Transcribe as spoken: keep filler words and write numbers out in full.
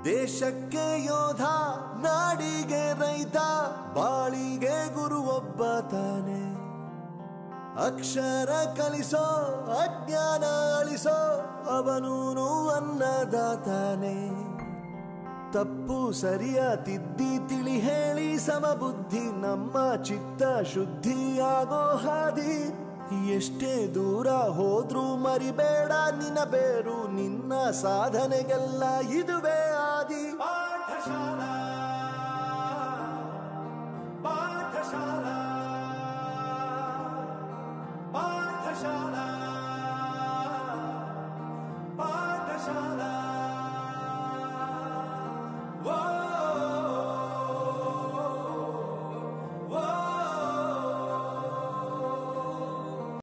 ದೇಶಕ್ಕೆ ಯೋಧ ನಾಡಿಗೆ ರೈತ ಬಾಳಿಗೆ ಗುರು ಒಬ್ಬ ತಾನೆ ಅಕ್ಷರ ಕಲಿಸೋ ಅಜ್ಞಾನ ಅಳಿಸೋ ಅವನೂನು ಅನ್ನದಾತಾನೆ ತಪ್ಪು ಸರಿಯ ತಿದ್ದಿ ತಿಳಿ ಹೇಳಿ ಸಮಬುದ್ಧಿ ನಮ್ಮ ಚಿತ್ತ ಶುದ್ಧಿಯಾಗೋ ಹಾದಿ ಎಷ್ಟೇ ದೂರ ಹೋದ್ರೂ ಮರಿಬೇಡ ನಿನ್ನ ಬೇರು ನಿನ್ನ ಸಾಧನೆಗೆಲ್ಲ ಇದುವೇ ಆದಿ ಪಾಠಶಾಲಾ ಪಾಠಶಾಲಾ ಪಾಠಶಾಲಾ